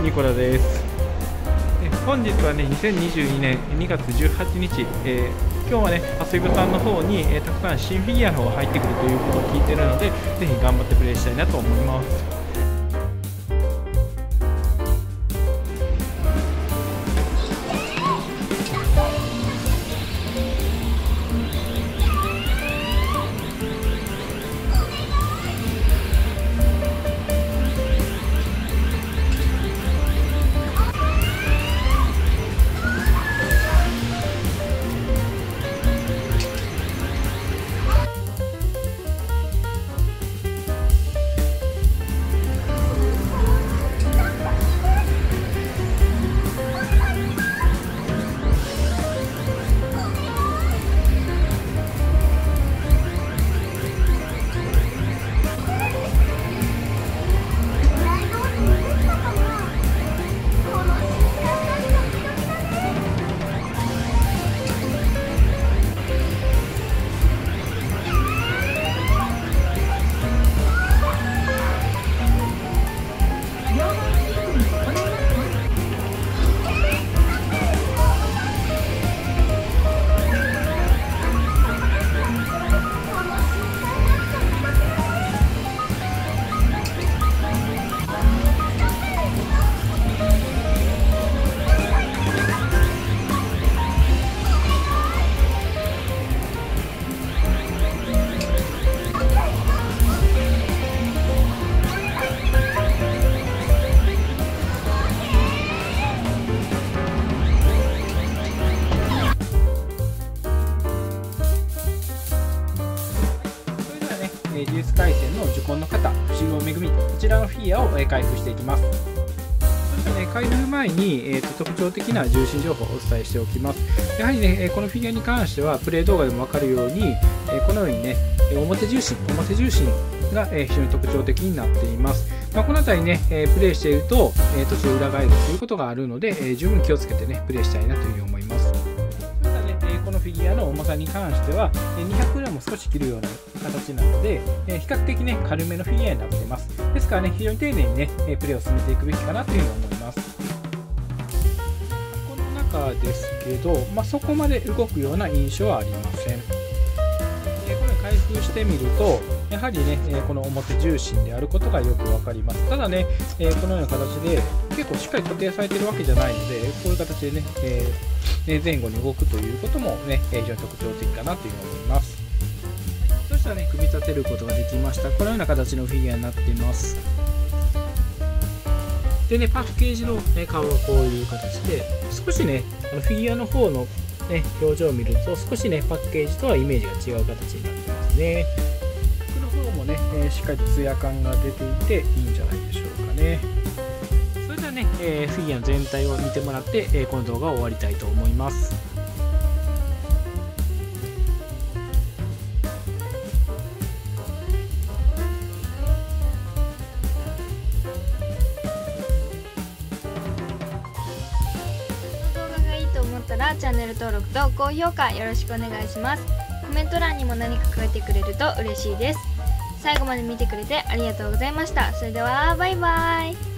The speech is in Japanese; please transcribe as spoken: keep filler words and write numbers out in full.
ニコラです。え本日はね、にせんにじゅうにねんにがつじゅうはちにち、えー、今日はね、遊びさんの方に、えー、たくさん新フィギュアの方が入ってくるということを聞いているので、ぜひ頑張ってプレイしたいなと思います。呪術廻戦の呪魂の型、不思議の恵み、こちらのフィギュアを開封していきます。そしてね、開封前に、えー、と特徴的な重心情報をお伝えしておきます。やはりね、このフィギュアに関しては、プレイ動画でも分かるように、このようにね、表重心、表重心が非常に特徴的になっています。まあ、この辺りね、プレイしていると、途中裏返るということがあるので、十分気をつけてね、プレイしたいなというふうに思います。このフィギュアの重さに関しては にひゃくグラム も少し切るような形なので、比較的ね軽めのフィギュアになっています。ですからね、非常に丁寧にねプレイを進めていくべきかなというふうに思います。この中ですけど、まあ、そこまで動くような印象はありません。これ開封してみると、やはりねこの表重心であることがよく分かります。ただね、このような形で結構しっかり固定されているわけじゃないので、こういう形でね、えー、前後に動くということもね、非常に特徴的かなというふうに思います。そしたらね、組み立てることができました。このような形のフィギュアになっています。でね、パッケージの、ね、顔がこういう形で、少しね、あのフィギュアの方の、ね、表情を見ると、少しね、パッケージとはイメージが違う形になってますね。服の方もね、えー、しっかりとツヤ感が出ていていいんじゃないでしょうかね。それではね、えー、フィギュア全体を見てもらって、えー、この動画を終わりたいと思います。 思ったらチャンネル登録と高評価よろしくお願いします。コメント欄にも何か書いてくれると嬉しいです。最後まで見てくれてありがとうございました。それではバイバイ。